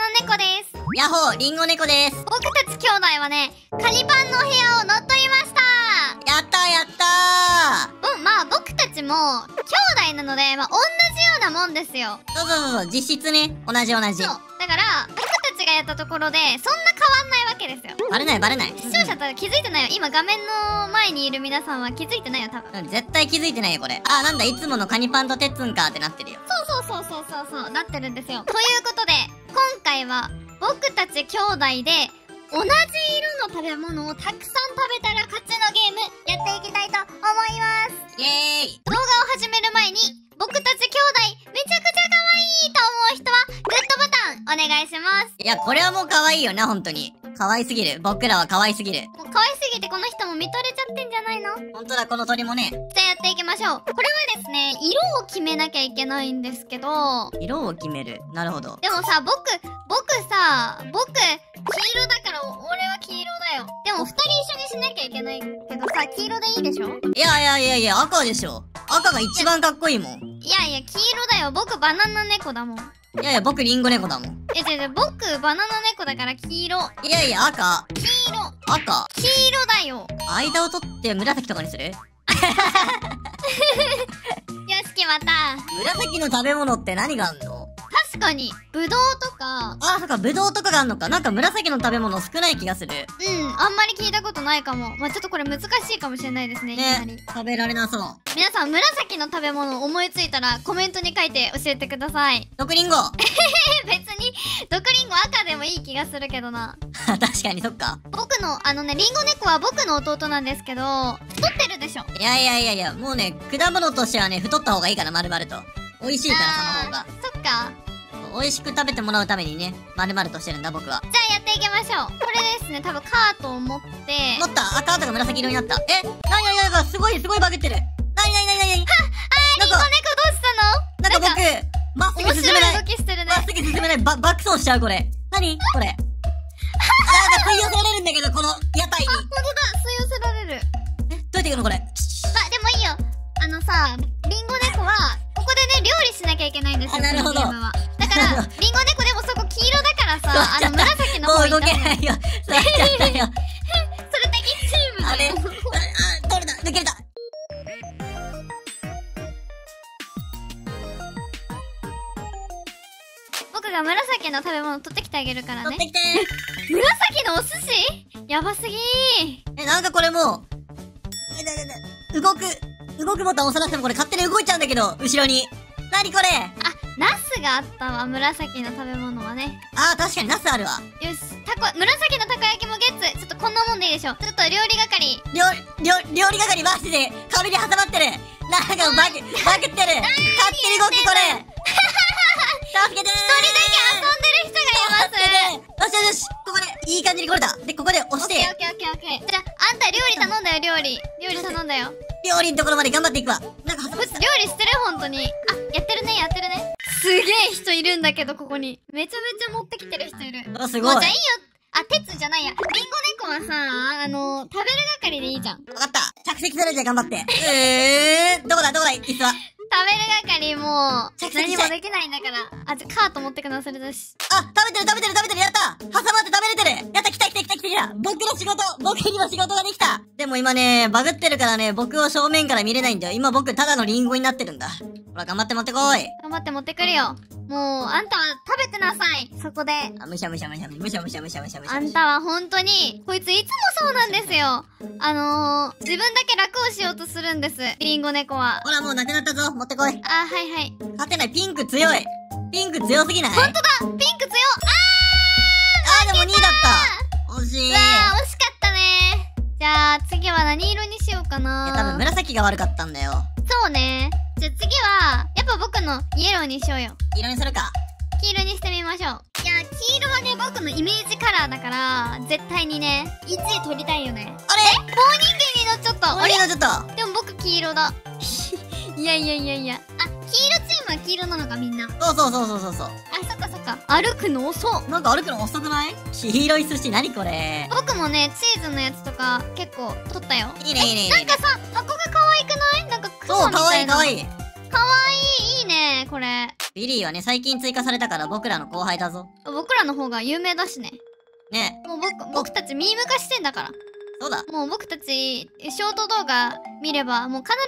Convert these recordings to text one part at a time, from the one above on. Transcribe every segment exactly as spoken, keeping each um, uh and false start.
猫です。 ヤッホー、リンゴ猫です。 僕たち兄弟はね、カニパンのお部屋を乗っ取りました。 やったーやったー。 うん、まあ僕たちも兄弟なので、まあ同じようなもんですよ。 そうそうそうそう、実質ね、同じ同じ。 そう。だから、僕たちがやったところで、そんな変わんないわけですよ。 バレないバレない。 視聴者と気づいてないよ。今画面の前にいる皆さんは気づいてないよ、多分。 うん、絶対気づいてないよ、これ。あー、なんだ、いつものカニパンとテッツンかってなってるよ。 そうそうそうそうそうそう、なってるんですよ。ということで、今回は、僕たち兄弟で、同じ色の食べ物をたくさん食べたら勝ちのゲーム、やっていきたいと思います。 イエーイ。 動画を始める前に、僕たち兄弟、めちゃくちゃ可愛いと思う人は、グッドボタン、お願いします。 いや、これはもう可愛いよな、ほんとに。可愛すぎる。僕らは可愛すぎる。 もう可愛すぎてこの人も見とれちゃってんじゃないの？ ほんとだ、この鳥もね。 じゃあやっていきましょう。これはですね、色を決めなきゃいけないんですけど、 色を決める。なるほど。 でもさ、僕、僕さ、僕、黄色だから俺は黄色だよ。でも二人一緒にしなきゃいけないけどさ、黄色でいいでしょ？ いやいやいやいや、赤でしょ。赤が一番かっこいいもん。 いやいや、黄色だよ。僕バナナ猫だもん。 いやいや、僕リンゴ猫だもん。 え、違う違う、僕バナナ猫だから黄色。 いやいや、赤。 黄色。 赤。 黄色だよ。 間を取って紫とかにする？ よし、決まった。 紫の食べ物って何があんの？ 確かに、ぶどうとか、 あ、そっか、ぶどうとかがあんのか。なんか紫の食べ物少ない気がする。 うん、あんまり聞いたことないかも。まあ、ちょっとこれ難しいかもしれないですね、いきなり。 ね、食べられなそう。 皆さん、紫の食べ物思いついたらコメントに書いて教えてください。 毒リンゴ。 別に、毒リンゴ赤でもいい気がするけどな。 確かにそっか。 僕の、あのね、リンゴ猫は僕の弟なんですけど、太ってるでしょ。 いやいやいやいや、もうね、果物としてはね、太った方がいいから、丸々と。美味しいから、その方が。 そっか。 美味しく食べてもらうためにね、丸々としてるんだ、僕は。 じゃあやっていきましょう。これですね、多分カートを持って。 持った。赤とか紫色になった。え、なになになんかすごい、すごいバグってる。なになになになにはっ、 あー、リンゴ猫どうしたの？ なんか僕、まっすぐ進めない。 面白い動きしてるね。 まっすぐ進めない。ば、爆走しちゃう、これ。なにこれ。なんか吸い寄せられるんだけど、この屋台に。 あ、ほんとだ、吸い寄せられる。 え、どうやって行くのこれ。 まあ、でもいいよ。あのさ、リンゴ猫は、ここでね、料理しなきゃいけないんですよ。 あ、なるほど。 このゲームは。だから、リンゴ猫でもそこ黄色だからさ、あの、紫の方もう動行った方がいい。 けないよ。座っちゃったよ。 それ敵チームあれ、 だよ。 あ、どれだ抜けれた。 僕が紫の食べ物取ってきてあげるからね。 取ってきて紫のお寿司やばすぎー。 え、なんかこれもう、え、な、な、な、動く、動くボタン押さなくてもこれ勝手に動いちゃうんだけど、後ろに。なにこれ？ あ、ナスがあったわ、紫の食べ物はね。 あー、確かにナスあるわ。 よし、たこ、紫のたこ焼きもゲッツ。ちょっとこんなもんでいいでしょ。ちょっと料理係。 料、料、料理係マジで壁に挟まってる。なんかバグ、バグってる。勝手に動くこれ。助けてー。 一人だけ遊んでる人がいます。 よしよしよし、ここで、いい感じに来れた。で、ここで押して、 オッケーオッケーオッケーオッケー。じゃあ、あんた料理頼んだよ、料理。料理頼んだよ。 料理のところまで頑張っていくわ。なんか挟まってこいつ料理してる本当に。あ、やってるね、やってるね。すげえ人いるんだけど、ここに。めちゃめちゃ持ってきてる人いる。 た。あ、すごい。わかもうじゃあいいよ。あ、鉄じゃないや。リンゴ猫はさ、あの、食べる係でいいじゃん。食べるった。着席するんじゃ頑張って。えー、どこだどこだ椅子は。 係もう、 着席何もできないんだから。あ、じゃ、カート持ってくの忘れたし。 あ、食べてる食べてる食べてるやった挟まって食べれてるやった来た来た来た来た来た僕の仕事僕にも仕事ができたでも今ね、バグってるからね、僕を正面から見れないんだよ。今僕ただのリンゴになってるんだ。ほら、頑張って持ってこい。 頑張って持ってくるよ。もう、あんたは食べてなさい。そこで。 あ、むしゃむしゃむしゃむしゃむしゃむしゃむしゃむしゃ。 あんたは本当に、こいついつもそうなんですよ。あのー、自分だけ楽をしようとするんです。リンゴ猫は。 ほら、もうなくなったぞ。持ってこい。 あ、はいはい。 勝てない。ピンク強い。ピンク強すぎない？ ほんとだ！ピンク強っ！ あーでもにいだった惜しい。 うわー、惜しかったね。じゃあ、次は何色にしようかな。 いや、多分紫が悪かったんだよ。 そうね。じゃあ次は、やっぱ僕のイエローにしようよ。 黄色にするか。 黄色にしてみましょう。いや、黄色はね、僕のイメージカラーだから、絶対にね、いちい取りたいよね。 あれ？ え？棒人間に乗っちゃった。 あれのちょっと。 でも僕黄色だ。いやいやいやいや。あ、黄色チームは黄色なのかみんな。 そうそうそうそうそうそう。 あ、そっかそっか。歩くの遅っ。 なんか歩くの遅くない？黄色い寿司、何これ？ 僕もね、チーズのやつとか結構取ったよ。 いいねいいねいいね。 なんかさ、箱が可愛くない？なんかそう、かわいいかわいい。 かわいい、いいね、これ。 ビリーはね、最近追加されたから僕らの後輩だぞ。 僕らの方が有名だしね。 ね。 もう僕、僕たちミーム化してんだから。 そうだ。 もう僕たち、ショート動画見れば、もう必ず、ハッ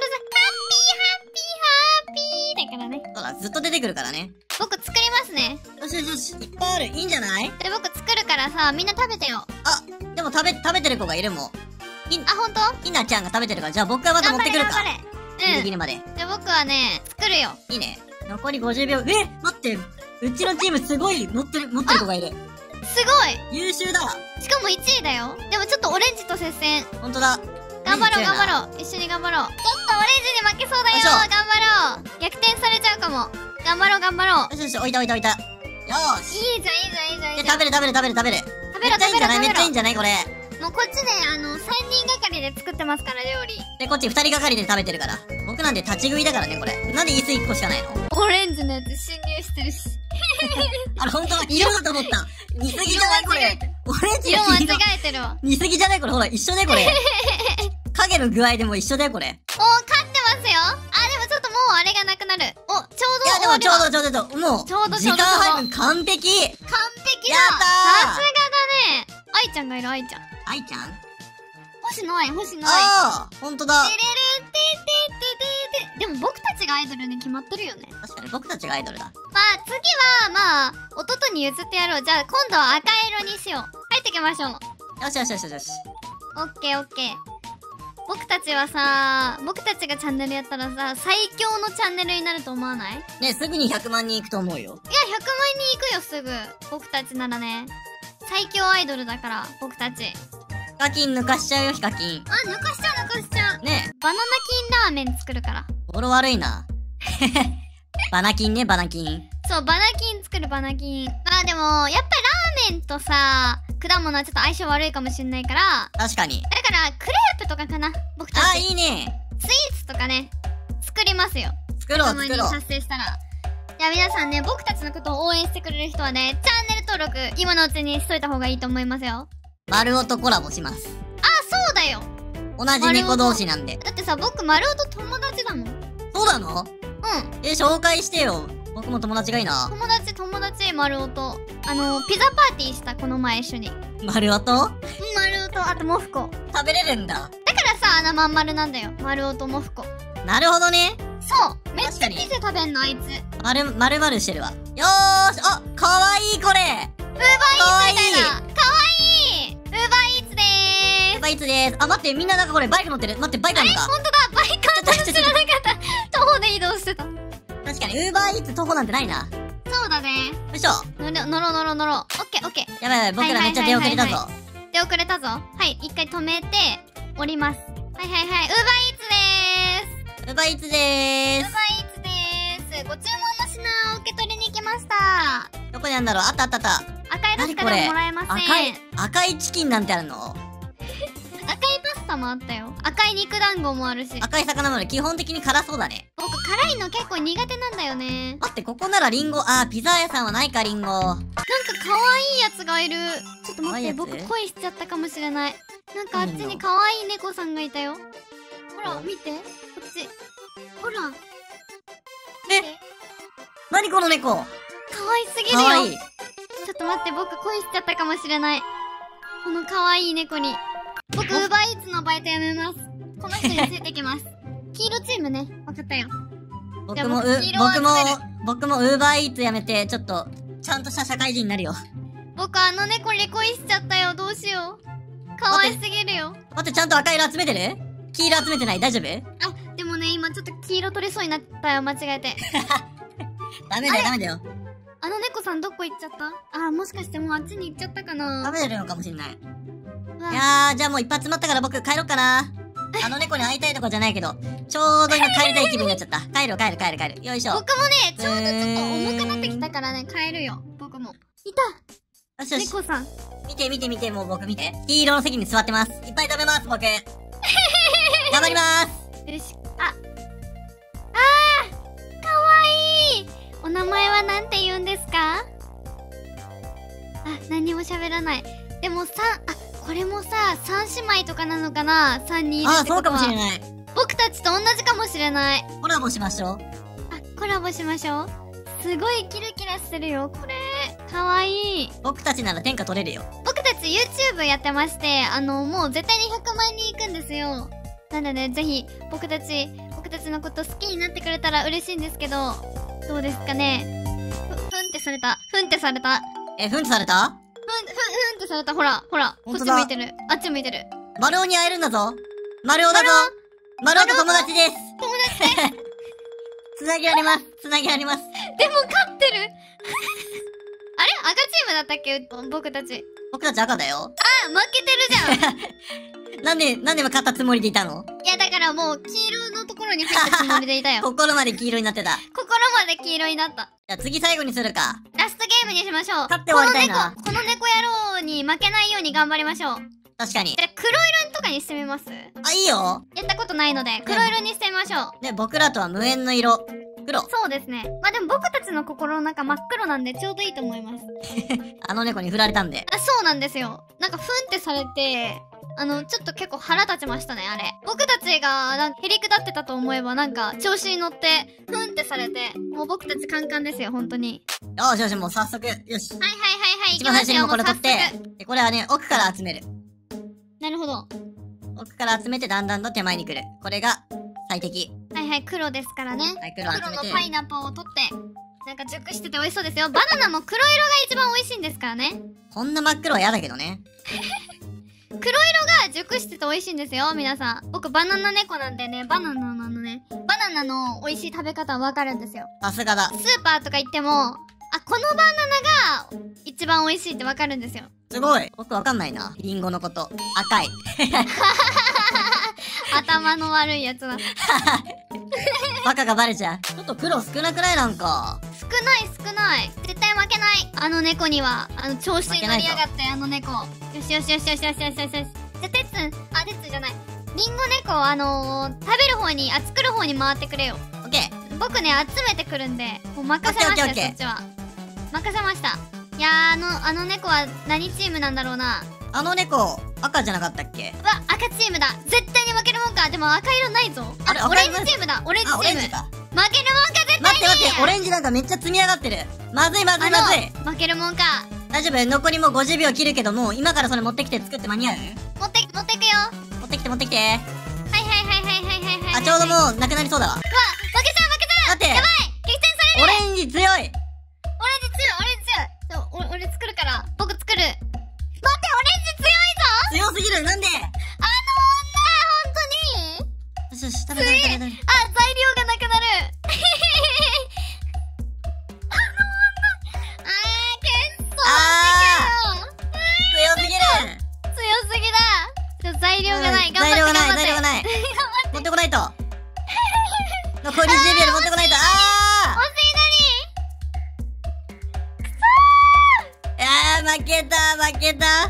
ピーハッピーハッピーだからね。 そうだ、ずっと出てくるからね。 僕作りますね。 よしよしよし、いっぱいある。いいんじゃない？ で、僕作るからさ、みんな食べてよ。 あ、でも食べ、食べてる子がいるもん。ひ、 あ、ほんと？ ひなちゃんが食べてるから、じゃあ僕がまた持ってくるか。 頑張れ頑張れ。うん。 ギリギリまで。 じゃあ僕はね、作るよ。 いいね。残りごじゅうびょう。え、待って。うちのチームすごい持ってる、持ってる子がいる。 すごい優秀だ。 しかもいちいだよ。でもちょっとオレンジと接戦。 ほんとだ。 頑張ろう頑張ろう。一緒に頑張ろう。ちょっとオレンジに負けそうだよ。頑張ろう。逆転されちゃうかも。頑張ろう頑張ろう。 よしよし、置いた置いた置いた。よーし。 いいじゃんいいじゃんいいじゃんいいじゃん。 食べる食べる食べる食べる。 食べろ食べろ食べろ。 めっちゃいいんじゃないこれ。 もうこっちであの、さんにんがかりで作ってますから料理。 で、こっちふたりがかりで食べてるから。僕なんて立ち食いだからね、これ。なんで椅子いっこしかないの？ オレンジのやつ侵入してるし。 あれ、ほんとだ、色だと思った。似すぎじゃないこれ。オレンジ色間違が黄色。 えてるわ。 似すぎじゃないこれ、ほら、一緒だよこれ。影の具合でも一緒だよこれ。 おー、勝ってますよ。あ、でもちょっともうあれがなくなる。お、ちょうどいや、でもちょうどちょうどちょうど、もう、 ちょうどち時間ょうど配分完璧。 完璧だ。 やったーさすがだね。愛ちゃんがいる愛ちゃん。 愛ちゃん星野愛、星野愛。 ああ、ほんとだ。 てれれってってってってって。でも僕たちがアイドルに決まってるよね。 確かに僕たちがアイドルだ。 まあ次は、まあ、弟に譲ってやろう。じゃあ今度は赤色にしよう。入ってきましょう。 よしよしよしよし。 オッケーオッケー。僕たちはさ、僕たちがチャンネルやったらさ、最強のチャンネルになると思わない？いや、 ね、すぐにひゃくまんにんいくと思うよ。 ひゃくまんにんいくよ、すぐ。僕たちならね。最強アイドルだから、僕たち。 ヒカキン抜かしちゃうよ、ヒカキン。 あ、抜かしちゃう抜かしちゃう。 ねバナナキンラーメン作るから。 語呂悪いな。バナキンね、バナキン。 そう、バナキン作るバナキン。まあでも、やっぱラーメンとさ、果物はちょっと相性悪いかもしんないから、 確かに。 だから、クレープとかかな、僕たち。 あー、いいね。 スイーツとかね、作りますよ。 作ろうたまに作ろう。 達成したら。いや、皆さんね、僕たちのことを応援してくれる人はね、チャンネル登録、今のうちにしといた方がいいと思いますよ。 丸尾とコラボします。 あ、そうだよ。 同じ猫同士なんで。 だってさ、僕、丸尾と友達だもん。うん。 そうなの？え、紹介してよ。僕も友達がいいな。 友達、友達、丸尾と。あの、ピザパーティーした、この前一緒に。 丸尾とうん、丸尾と、あと、モフコ。 食べれるんだ。 だからさ、穴まん丸なんだよ。丸尾とモフコ。 なるほどね。 そうめっちゃ確かにピザ食べんの、あいつ。ウーバーイーツ丸、丸々してるわ。よーしあ、かわいいこれみたいな。かわいいウーバーイーツでーす。 バイツでーす。あ、待って、みんななんかこれバイク乗ってる。待って、バイクあるのか。 ほんとだ、バイクあったの知らなかった。徒歩で移動してた。 確かに、ウーバーイーツ徒歩なんてないな。 そうだね。 よいしょ。 乗ろ、乗ろう乗ろう乗ろう。オッケーオッケー。 やばいやばい、僕らめっちゃ出遅れたはいはいぞ。 出遅れたぞ。はい、一回止めて、降ります。はいはいはい、ウーバーイーツでーす。 ウーバーイーツでーす。 ウーバーイーツでーす。ご注文の品を受け取りに来ました。 どこにあんだろう。あったあったあった。 赤いのしかでももらえません。 赤い、赤いチキンなんてあるの？ 赤いパスタもあったよ。赤い肉団子もあるし。 赤い魚もある。基本的に辛そうだね。 僕辛いの結構苦手なんだよね。 待って、ここならリンゴ。あー、ピザ屋さんはないか、リンゴ。 なんか可愛いやつがいる。ちょっと待って、 可愛いやつ僕恋しちゃったかもしれない。なんかあっちに可愛い猫さんがいたよ。ほら、見て。こっち。ほら。 えなにこの猫？ 可愛すぎるよ。 かわいい。 ちょっと待って、僕恋しちゃったかもしれない。この可愛い猫に。僕、ウーバーイーツのバイトやめます。この人についてきます。黄色チームね。わかったよ。 僕も、う、 じゃあ僕黄色を僕も集める、 僕もウーバーイーツやめて、ちょっと、ちゃんとした社会人になるよ。 僕、あの猫に恋しちゃったよ。どうしよう。可愛すぎるよ。 待って、ちゃんと赤色集めてる？黄色集めてない？大丈夫？ あ、でもね、今ちょっと黄色取れそうになったよ。間違えて。 ダメだよ、ダメだよ。 あの猫さんどこ行っちゃった？あ、もしかしてもうあっちに行っちゃったかな。 食べてるのかもしんない。 うわいやー、じゃあもう一発待ったから僕帰ろっかな。あの猫に会いたいとかじゃないけど、ちょうど今帰りたい気分になっちゃった。帰る帰る帰る帰る。よいしょ。よ僕もね、ちょうどちょっと重くなってきたからね、帰るよ。僕も。いたしよし。 猫さん。 見て見て見て、もう僕見て。黄色の席に座ってます。いっぱい食べます、僕。頑張りますよし。あ。あーかわいいお名前はなんて言うんですか？あ、何も喋らない。でもさ、あ、これもさ、三姉妹とかなのかな？三人いるあー、 ってことは。 そうかもしれない。 僕たちと同じかもしれない。 コラボしましょう。 あ、コラボしましょう。 すごいキラキラしてるよ。これ、かわいい。 僕たちなら天下取れるよ。 僕たち YouTube やってまして、あの、もう絶対にひゃくまんにん行くんですよ。なので、ぜひ、僕たち、僕たちのこと好きになってくれたら嬉しいんですけど、どうですかね。ふ、ふんってされた。ふんってされた。 え、ふんとされた？ ふん、ふん、ふんってされた。ほら、ほら。こっち向いてる。あっち向いてる。 丸尾に会えるんだぞ。丸尾だぞ。丸尾と友達です。 友達です。 つなぎあります。つなぎあります。 でも勝ってるあれ赤チームだったっけ僕たち。 僕たち赤だよ。 あ、負けてるじゃんなんで、なんで勝ったつもりでいたの？ いやだからもう黄色のところに入ったつもりでいたよ。 心まで黄色になってた。 心まで黄色になった。 じゃあ次最後にするか。 ラストゲームにしましょう。 勝って終わりたいな。 この猫、この猫野郎に負けないように頑張りましょう。 確かに。 じゃあ黒色とかにしてみます？ あ、いいよ。 やったことないので、黒色にしてみましょう。 で、僕らとは無縁の色。黒。 そうですね。まあでも僕たちの心の中真っ黒なんでちょうどいいと思います。 あの猫に振られたんで。 あ、そうなんですよ。なんかふんってされて、あの、ちょっと結構腹立ちましたね、あれ。僕たちが、なんか、へりくだってたと思えば、なんか、調子に乗って、ふんってされて、もう僕たちカンカンですよ、本当に。 よしよし、もう早速、よし。 はいはいはいはい、 一番最初にもうこれ取って行きますよ、 で、これはね、奥から集める。 なるほど。は奥から集めてだんだんと手前に来る。これが最適。 いはい、黒ですからね。 はい、黒集黒のめて。 パイナップルを取って、なんか熟してて美味しそうですよ。バナナも黒色が一番美味しいんですからね。 こんな真っ黒は嫌だけどね。 黒色が熟してて美味しいんですよ、皆さん。僕バナナ猫なんでね、バナナのあのね、バナナの美味しい食べ方わかるんですよ。 さすがだ。 スーパーとか行っても、あ、このバナナが一番美味しいってわかるんですよ。 すごい。僕わかんないな。リンゴのこと。赤い。 頭の悪いやつだ。 バカがバレちゃう。ちょっと黒少なくないなんか。 少ない少ない。絶対負けない。あの猫には、あの調子に乗りやがって、あの猫。よしよしよしよしよしよしよしよし。じゃあ、てっつん、あ、てっつんじゃない。リンゴ猫、あのー、食べる方に、あ、作る方に回ってくれよ。 オッケー。 僕ね、集めてくるんで、もう任せましたよ、 オッケーオッケーそっちは。任せました。いやー、あの、あの猫は何チームなんだろうな。 あの猫、赤じゃなかったっけ？ うわ、赤チームだ。絶対に負けるもんか。でも赤色ないぞ。 あれオレン赤色ジチームだ。オレンジチあ、オーム。 レンジか。 負けるもんか、絶対に。 待って待って、オレンジなんかめっちゃ積み上がってる。まずいまずいまずい。 あの負けるもんか。 大丈夫？残りもうごじゅうびょう切るけど、もう今からそれ持ってきて作って間に合う？ 持って、持ってくよ。 持ってきて持ってきて。 はいはいはいはいはいはいはい。 あ、ちょうどもうなくなりそうだわ。 うわ、負けちゃう負けちゃう。 待って。 やばい、激戦される。 オレンジ強い。 オレンジ強い、オレンジ強い。ちょ、俺、俺作るから。僕作る。待って、オレンジ強いぞ。 強すぎる。なんで？ あの女、本当に。 よしよし、食べ食べ食べ食べ。 あ、材料がなくなる。あの女。あー、けっそー。 あ強すぎる。 強すぎだ。ちょ、材料がない。 うん頑張って材料がない頑張って。 材料がない頑張って。 持ってこないと。残りじゅうびょうで持ってこないと。あ惜しいーあー負けた負けた。 のに。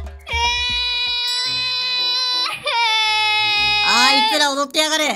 えー。 あいつら踊ってやがる。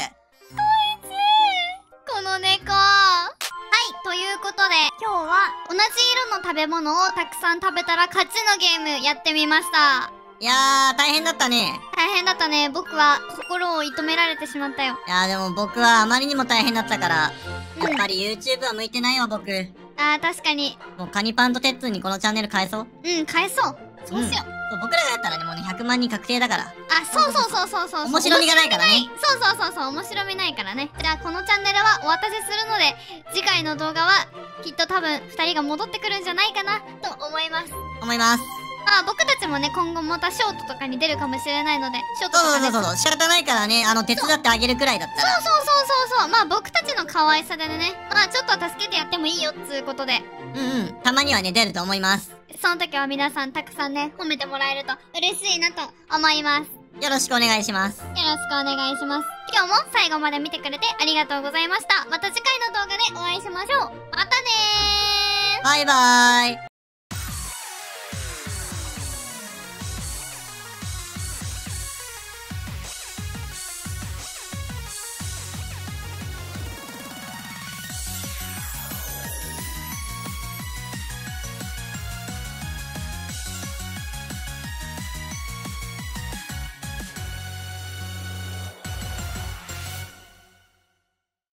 この猫。はい、ということで、今日は同じ色の食べ物をたくさん食べたら勝ちのゲームやってみました。 いやー、大変だったね。 大変だったね。僕は心を射止められてしまったよ。 いやーでも僕はあまりにも大変だったから、 うんやっぱり YouTube は向いてないわ僕。 あー、確かに。 もうカニパンとテッツンにこのチャンネル返そう。 うん、返そう。そうしよう。 うんそう僕らがやったらね、もうね、ひゃくまんにん確定だから。 あ、そうそうそうそうそう。 面白みがないからね。 そうそうそうそう、面白みないからね。じゃあ、このチャンネルはお渡しするので、次回の動画は、きっと多分、二人が戻ってくるんじゃないかな、と思います。 思います。 まあ、僕たちもね、今後またショートとかに出るかもしれないので、ショートとそうかね。 そうそうそう、仕方ないからね、あの、手伝ってあげるくらいだったら。 そうそうそうそうそう。まあ、僕たちの可愛さでね、まあ、ちょっと助けてやってもいいよ、つうことで。 うんうん。たまにはね、出ると思います。 その時は皆さんたくさんね、褒めてもらえると嬉しいなと思います。 よろしくお願いします。 よろしくお願いします。今日も最後まで見てくれてありがとうございました。また次回の動画でお会いしましょう。またねー。 バイバーイ。